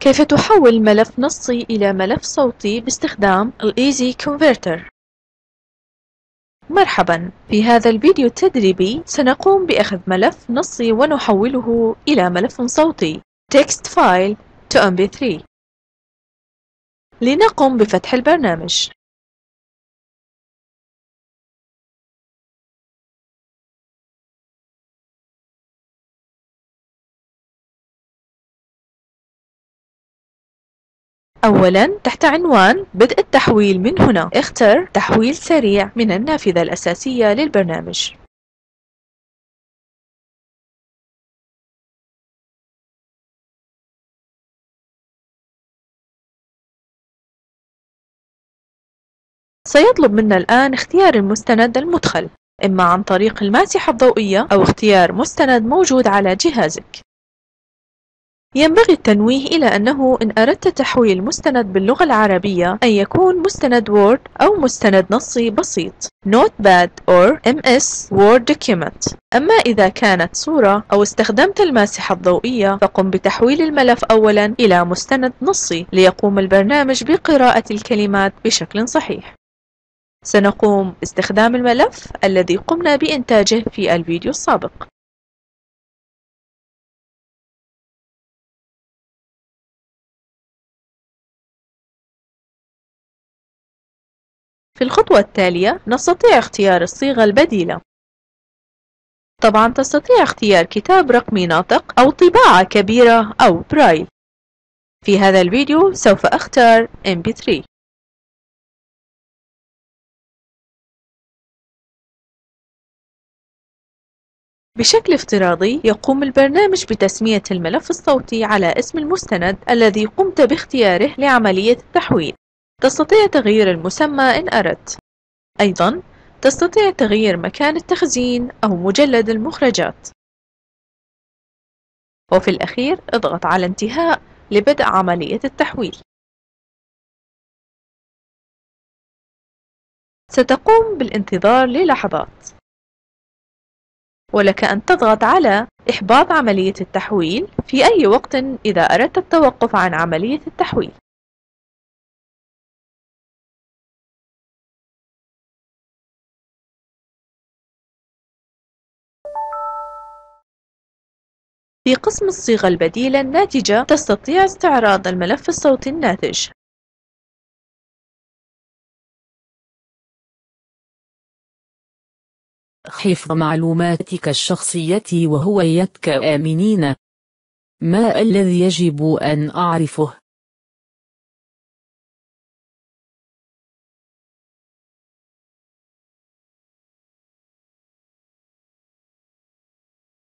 كيف تحول ملف نصي إلى ملف صوتي باستخدام الإيزي كونفرتر؟ مرحبا، في هذا الفيديو التدريبي سنقوم بأخذ ملف نصي ونحوله إلى ملف صوتي text file to MP3. لنقم بفتح البرنامج. أولا، تحت عنوان بدء التحويل من هنا اختر تحويل سريع من النافذة الأساسية للبرنامج. سيطلب منا الآن اختيار المستند المدخل، إما عن طريق الماسحة الضوئية أو اختيار مستند موجود على جهازك. ينبغي التنويه إلى أنه إن أردت تحويل مستند باللغة العربية أن يكون مستند وورد أو مستند نصي بسيط Notepad or MS Word document. أما إذا كانت صورة أو استخدمت الماسحة الضوئية فقم بتحويل الملف أولا إلى مستند نصي ليقوم البرنامج بقراءة الكلمات بشكل صحيح. سنقوم باستخدام الملف الذي قمنا بإنتاجه في الفيديو السابق. في الخطوة التالية نستطيع اختيار الصيغة البديلة. طبعا تستطيع اختيار كتاب رقمي ناطق أو طباعة كبيرة أو برايل. في هذا الفيديو سوف أختار MP3. بشكل افتراضي يقوم البرنامج بتسمية الملف الصوتي على اسم المستند الذي قمت باختياره لعملية التحويل. تستطيع تغيير المسمى إن أردت. أيضا تستطيع تغيير مكان التخزين أو مجلد المخرجات. وفي الأخير اضغط على انتهاء لبدء عملية التحويل. ستقوم بالانتظار للحظات، ولك أن تضغط على إحباط عملية التحويل في أي وقت إذا أردت التوقف عن عملية التحويل. في قسم الصيغة البديلة الناتجة تستطيع استعراض الملف الصوتي الناتج. حفظ معلوماتك الشخصية وهويتك آمنين. ما الذي يجب أن أعرفه؟